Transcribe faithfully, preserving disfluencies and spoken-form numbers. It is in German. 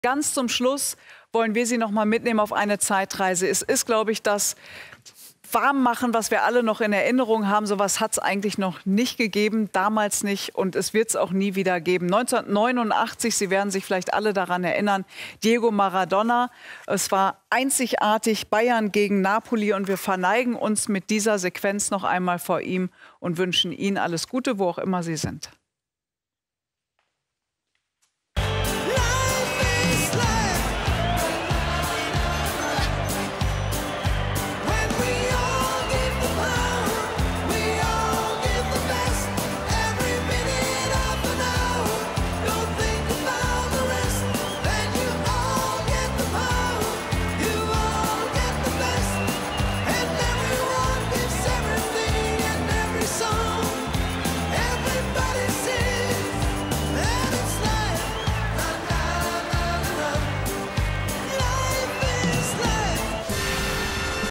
ganz zum Schluss wollen wir Sie noch mal mitnehmen auf eine Zeitreise. Es ist, glaube ich, das Warmmachen, was wir alle noch in Erinnerung haben. Sowas hat es eigentlich noch nicht gegeben, damals nicht, und es wird es auch nie wieder geben. neunzehnhundertneunundachtzig, Sie werden sich vielleicht alle daran erinnern, Diego Maradona. Es war einzigartig, Bayern gegen Napoli, und wir verneigen uns mit dieser Sequenz noch einmal vor ihm und wünschen Ihnen alles Gute, wo auch immer Sie sind.